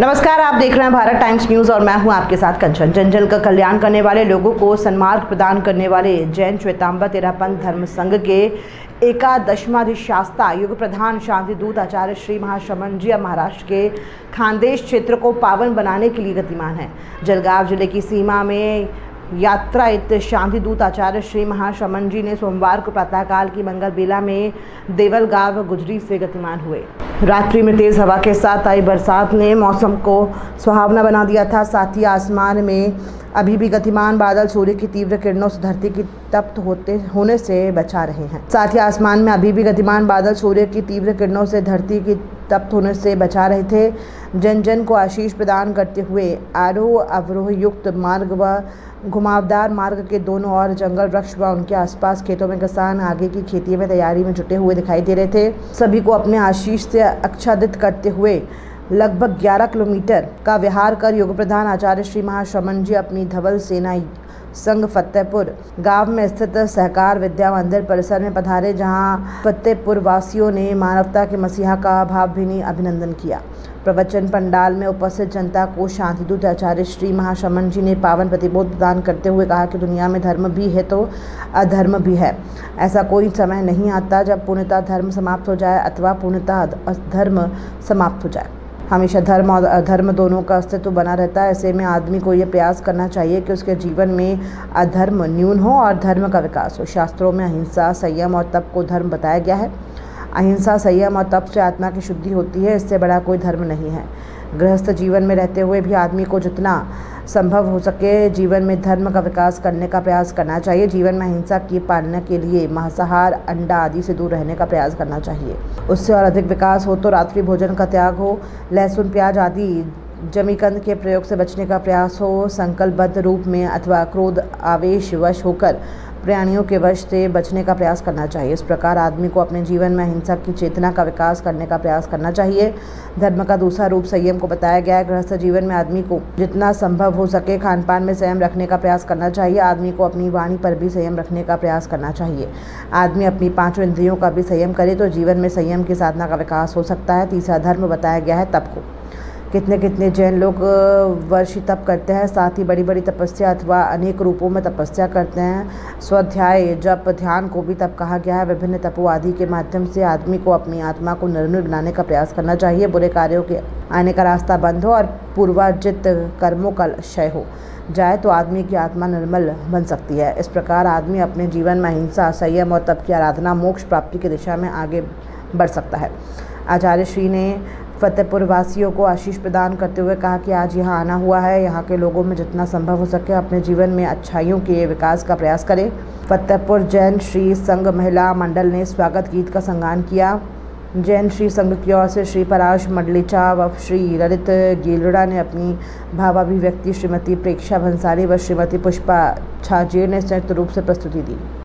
नमस्कार, आप देख रहे हैं भारत टाइम्स न्यूज और मैं हूं आपके साथ कंचन। जन जन का कल्याण करने वाले लोगों को सन्मार्ग प्रदान करने वाले जैन श्वेतांबर तेरापंथ धर्म संघ के एकादशमाधिशास्ता युग प्रधान शांति दूत आचार्य श्री महाश्रमण जी अब महाराष्ट्र के खानदेश क्षेत्र को पावन बनाने के लिए गतिमान है। जलगांव जिले की सीमा में यात्रायित शांति दूत आचार्य श्री महाश्रमण जी ने सोमवार को प्रातःकाल की मंगल बेला में देवल गांव गुजरी से गतिमान हुए। रात्रि में तेज हवा के साथ आई बरसात ने मौसम को सुहावना बना दिया था। साथ ही आसमान में अभी भी गतिमान बादल सूर्य की तीव्र किरणों से धरती की तप्त होने से बचा रहे हैं। साथ ही आसमान में अभी भी गतिमान बादल सूर्य की तीव्र किरणों से धरती की तप्त होने से बचा रहे थे। जन जन को आशीष प्रदान करते हुए आरोह अवरोह युक्त मार्ग व घुमावदार मार्ग के दोनों ओर जंगल वृक्ष व उनके आसपास खेतों में किसान आगे की खेती में तैयारी में जुटे हुए दिखाई दे रहे थे। सभी को अपने आशीष से आच्छादित करते हुए लगभग 11 किलोमीटर का विहार कर योग प्रधान आचार्य श्री महाश्रमण जी अपनी धवल सेना संघ फतेहपुर गांव में स्थित सहकार विद्या मंदिर परिसर में पधारे, जहां फतेहपुर वासियों ने मानवता के मसीहा का भावभीनी अभिनंदन किया। प्रवचन पंडाल में उपस्थित जनता को शांतिदूत आचार्य श्री महाश्रमण जी ने पावन प्रतिबोध प्रदान करते हुए कहा कि दुनिया में धर्म भी है तो अधर्म भी है। ऐसा कोई समय नहीं आता जब पूर्णतः धर्म समाप्त हो जाए अथवा पूर्णतः अधर्म समाप्त हो जाए। हमेशा धर्म और अधर्म दोनों का अस्तित्व बना रहता है। ऐसे में आदमी को यह प्रयास करना चाहिए कि उसके जीवन में अधर्म न्यून हो और धर्म का विकास हो। शास्त्रों में अहिंसा, संयम और तप को धर्म बताया गया है। अहिंसा, संयम और तप से आत्मा की शुद्धि होती है। इससे बड़ा कोई धर्म नहीं है। गृहस्थ जीवन में रहते हुए भी आदमी को जितना संभव हो सके जीवन में धर्म का विकास करने का प्रयास करना चाहिए। जीवन में अहिंसा की पालना के लिए मांसाहार, अंडा आदि से दूर रहने का प्रयास करना चाहिए। उससे और अधिक विकास हो तो रात्रि भोजन का त्याग हो, लहसुन, प्याज आदि जमीकंद के प्रयोग से बचने का प्रयास हो, संकल्पबद्ध रूप में अथवा क्रोध आवेश वश होकर प्राणियों के वश से बचने का प्रयास करना चाहिए। इस प्रकार आदमी को अपने जीवन में अहिंसा की चेतना का विकास करने का प्रयास करना चाहिए। धर्म का दूसरा रूप संयम को बताया गया है। गृहस्थ जीवन में आदमी को जितना संभव हो सके खान पान में संयम रखने का प्रयास करना चाहिए। आदमी को अपनी वाणी पर भी संयम रखने का प्रयास करना चाहिए। आदमी अपनी पांचों इंद्रियों का भी संयम करे तो जीवन में संयम की साधना का विकास हो सकता है। तीसरा धर्म बताया गया है तप को। कितने जैन लोग वर्षी तप करते हैं, साथ ही बड़ी बड़ी तपस्या अथवा अनेक रूपों में तपस्या करते हैं। स्वाध्याय, जप, ध्यान को भी तप कहा गया है। विभिन्न तपों आदि के माध्यम से आदमी को अपनी आत्मा को निर्मल बनाने का प्रयास करना चाहिए। बुरे कार्यों के आने का रास्ता बंद हो और पूर्वार्जित कर्मों का क्षय हो जाए तो आदमी की आत्मा निर्मल बन सकती है। इस प्रकार आदमी अपने जीवन में अहिंसा, संयम और तप की आराधना मोक्ष प्राप्ति की दिशा में आगे बढ़ सकता है। आचार्य श्री ने फतेहपुर वासियों को आशीष प्रदान करते हुए कहा कि आज यहाँ आना हुआ है, यहाँ के लोगों में जितना संभव हो सके अपने जीवन में अच्छाइयों के विकास का प्रयास करें। फतेहपुर जैन श्री संघ महिला मंडल ने स्वागत गीत का संगान किया। जैन श्री संघ की ओर से श्री पराश मंडलिचा व श्री ललित गेलड़ा ने अपनी भावाभिव्यक्ति श्रीमती प्रेक्षा भंसाली व श्रीमती पुष्पा छाजेर ने संयुक्त रूप से प्रस्तुति दी।